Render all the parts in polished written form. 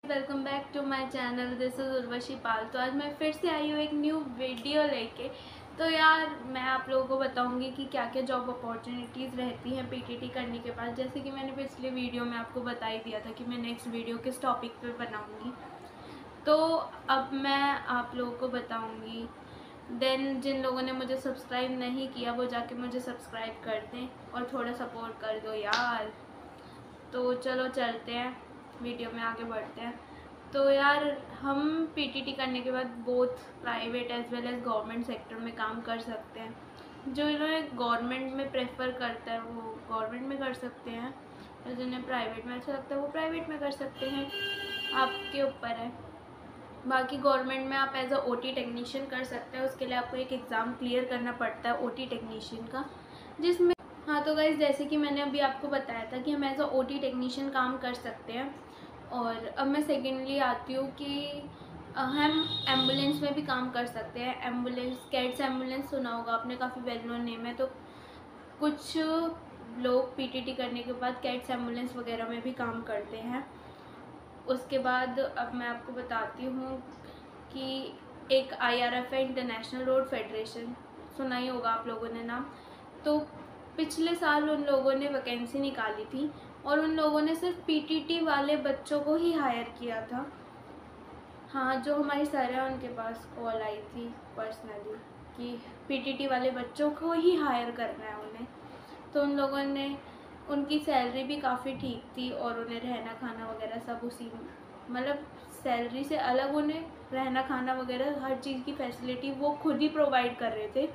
Welcome back to my channel. This is Urvashi Pal. तो आज मैं फिर से आई हूँ एक न्यू वीडियो लेके। तो यार मैं आप लोगों को बताऊंगी कि क्या क्या जॉब अपॉर्चुनिटीज़ रहती हैं पीटीटी करने के बाद। जैसे कि मैंने पिछले वीडियो में आपको बता ही दिया था कि मैं नेक्स्ट वीडियो किस टॉपिक पे बनाऊंगी। तो अब मैं आप लोगों को बताऊंगी। देन जिन लोगों ने मुझे सब्सक्राइब नहीं किया वो जाके मुझे सब्सक्राइब कर दें और थोड़ा सपोर्ट कर दो यार। तो चलो चलते हैं, वीडियो में आगे बढ़ते हैं। तो यार हम पीटीटी करने के बाद both private as well as government sector में काम कर सकते हैं। जो इन्होंने गवर्नमेंट में प्रेफर करता है वो गवर्नमेंट में कर सकते हैं, और जिन्हें प्राइवेट में अच्छा लगता है वो प्राइवेट में कर सकते हैं, आपके ऊपर है। बाकी गवर्नमेंट में आप एज अ ओटी टेक्नीशियन कर सकते हैं। उसके लिए आपको एक एग्ज़ाम क्लियर करना पड़ता है ओटी टेक्नीशियन का, जिसमें हाँ तो गाइस जैसे कि मैंने अभी आपको बताया था कि हम एज अ ओटी टेक्नीशियन काम कर सकते हैं। और अब मैं सेकेंडली आती हूँ कि हम एम्बुलेंस में भी काम कर सकते हैं। एम्बुलेंस, कैट्स एम्बुलेंस सुना होगा आपने, काफ़ी वेल नोन नेम है। तो कुछ लोग पीटीटी करने के बाद कैट्स एम्बुलेंस वगैरह में भी काम करते हैं। उसके बाद अब मैं आपको बताती हूँ कि एक IRF है, इंटरनेशनल रोड फेडरेशन, सुना ही होगा आप लोगों ने नाम। तो पिछले साल उन लोगों ने वैकेंसी निकाली थी और उन लोगों ने सिर्फ पीटीटी वाले बच्चों को ही हायर किया था। हाँ, जो हमारी सर है उनके पास कॉल आई थी पर्सनली कि पीटीटी वाले बच्चों को ही हायर करना है उन्हें। तो उन लोगों ने, उनकी सैलरी भी काफ़ी ठीक थी और उन्हें रहना खाना वगैरह सब उसी, मतलब सैलरी से अलग उन्हें रहना खाना वगैरह हर चीज़ की फैसिलिटी वो खुद ही प्रोवाइड कर रहे थे।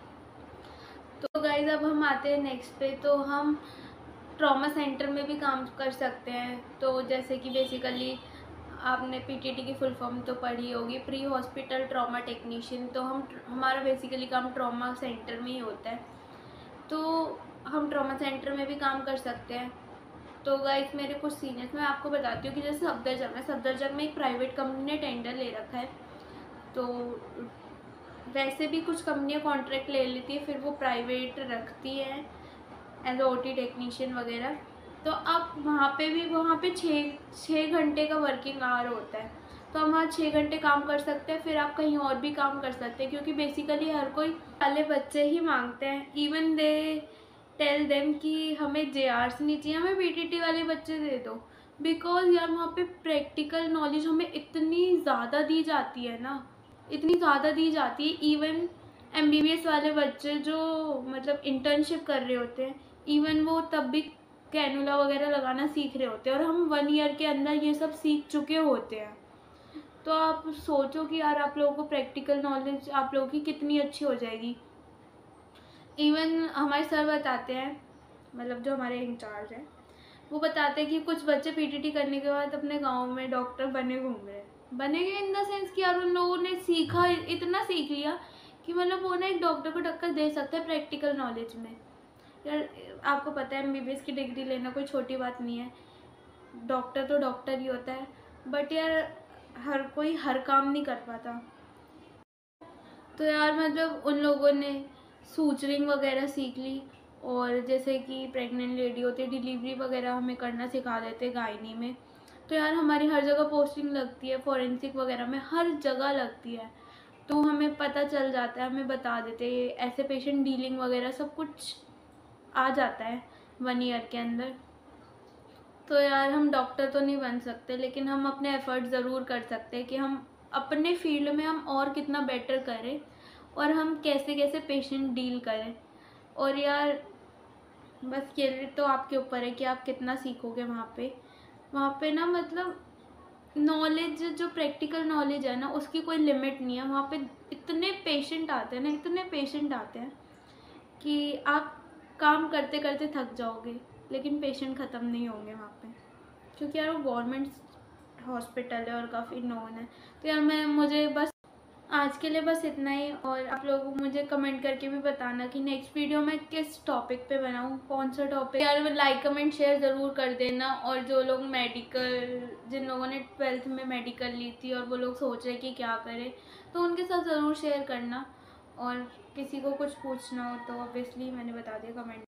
तो गाइज अब हम आते हैं नेक्स्ट पे। तो हम ट्रॉमा सेंटर में भी काम कर सकते हैं। तो जैसे कि बेसिकली आपने पीटीटी की फुल फॉर्म तो पढ़ी होगी, प्री हॉस्पिटल ट्रॉमा टेक्नीशियन। तो हमारा बेसिकली काम ट्रॉमा सेंटर में ही होता है। तो हम ट्रॉमा सेंटर में भी काम कर सकते हैं। तो गाइस मेरे कुछ सीनियर्स, मैं आपको बताती हूँ कि जैसे सफदरजंग में एक प्राइवेट कंपनी ने टेंडर ले रखा है। तो वैसे भी कुछ कंपनियां कॉन्ट्रैक्ट ले लेती है, फिर वो प्राइवेट रखती है एज ओटी टेक्नीशियन वगैरह। तो आप वहाँ पे 6 घंटे का वर्किंग आवर होता है। तो हम वहाँ 6 घंटे काम कर सकते हैं, फिर आप कहीं और भी काम कर सकते हैं, क्योंकि बेसिकली हर कोई वाले बच्चे ही मांगते हैं। इवन दे टेल देम कि हमें JRs नहीं चाहिए, हमें पीटीटी वाले बच्चे दे दो। बिकॉज यार वहाँ पे प्रैक्टिकल नॉलेज हमें इतनी ज़्यादा दी जाती है ना, इतनी ज़्यादा दी जाती है। इवन MBBS वाले बच्चे जो मतलब इंटर्नशिप कर रहे होते हैं, इवन वो तब भी कैनुला वगैरह लगाना सीख रहे होते हैं, और हम 1 ईयर के अंदर ये सब सीख चुके होते हैं। तो आप सोचो कि यार आप लोगों को प्रैक्टिकल नॉलेज आप लोगों की कितनी अच्छी हो जाएगी। इवन हमारे सर बताते हैं, मतलब जो हमारे इंचार्ज हैं, वो बताते हैं कि कुछ बच्चे पीटीटी करने के बाद अपने गांव में डॉक्टर बने घूम रहे हैं। बने गए इन द सेंस कि यार उन लोगों ने सीखा, इतना सीख लिया कि मतलब वो ना एक डॉक्टर को टक्कर दे सकता है प्रैक्टिकल नॉलेज में। यार आपको पता है MBBS की डिग्री लेना कोई छोटी बात नहीं है। डॉक्टर तो डॉक्टर ही होता है, बट यार हर कोई हर काम नहीं कर पाता। तो यार मतलब उन लोगों ने सूचरिंग वगैरह सीख ली, और जैसे कि प्रेग्नेंट लेडी होती है डिलीवरी वगैरह हमें करना सिखा देते गायनी में। तो यार हमारी हर जगह पोस्टिंग लगती है, फॉरेंसिक वगैरह में हर जगह लगती है। तो हमें पता चल जाता है, हमें बता देते हैं ऐसे पेशेंट डीलिंग वगैरह सब कुछ आ जाता है 1 ईयर के अंदर। तो यार हम डॉक्टर तो नहीं बन सकते, लेकिन हम अपने एफर्ट ज़रूर कर सकते हैं कि हम अपने फील्ड में हम और कितना बेटर करें, और हम कैसे कैसे पेशेंट डील करें। और यार बस ये तो आपके ऊपर है कि आप कितना सीखोगे वहाँ पे ना, मतलब नॉलेज, जो प्रैक्टिकल नॉलेज है ना उसकी कोई लिमिट नहीं है। वहाँ पे इतने पेशेंट आते हैं ना, इतने पेशेंट आते हैं कि आप काम करते करते थक जाओगे, लेकिन पेशेंट ख़त्म नहीं होंगे वहाँ पे, क्योंकि यार वो गवर्नमेंट हॉस्पिटल है और काफ़ी नोन है। तो यार मुझे बस आज के लिए बस इतना ही। और आप लोगों को मुझे कमेंट करके भी बताना कि नेक्स्ट वीडियो मैं किस टॉपिक पे बनाऊँ, कौन सा टॉपिक। यार लाइक कमेंट शेयर ज़रूर कर देना। और जो लोग मेडिकल, जिन लोगों ने 12th में मेडिकल ली थी और वो लोग सोच रहे कि क्या करें, तो उनके साथ ज़रूर शेयर करना। और किसी को कुछ पूछना हो तो ऑब्वियसली मैंने बता दिया कमेंट